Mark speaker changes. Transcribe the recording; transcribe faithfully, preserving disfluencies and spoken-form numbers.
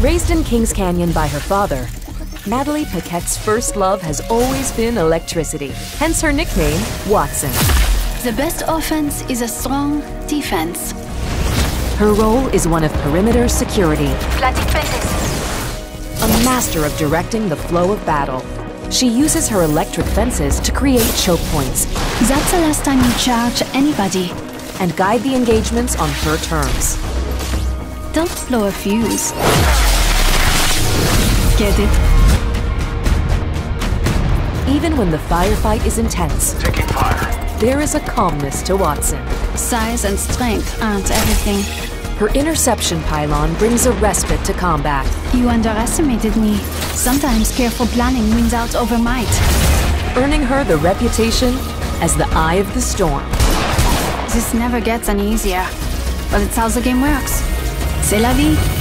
Speaker 1: Raised in Kings Canyon by her father, Natalie Paquette's first love has always been electricity, hence her nickname, Wattson.
Speaker 2: The best offense is a strong defense.
Speaker 1: Her role is one of perimeter security.
Speaker 2: Planting fences.
Speaker 1: A master of directing the flow of battle. She uses her electric fences to create choke points.
Speaker 2: That's the last time you charge anybody.
Speaker 1: And guide the engagements on her terms.
Speaker 2: Don't blow a fuse. Get it?
Speaker 1: Even when the firefight is intense,
Speaker 3: Taking fire.
Speaker 1: there is a calmness to Wattson.
Speaker 2: Size and strength aren't everything.
Speaker 1: Her interception pylon brings a respite to combat.
Speaker 2: You underestimated me. Sometimes careful planning wins out over might.
Speaker 1: Earning her the reputation as the Eye of the Storm.
Speaker 2: This never gets any easier, but it's how the game works. C'est la vie.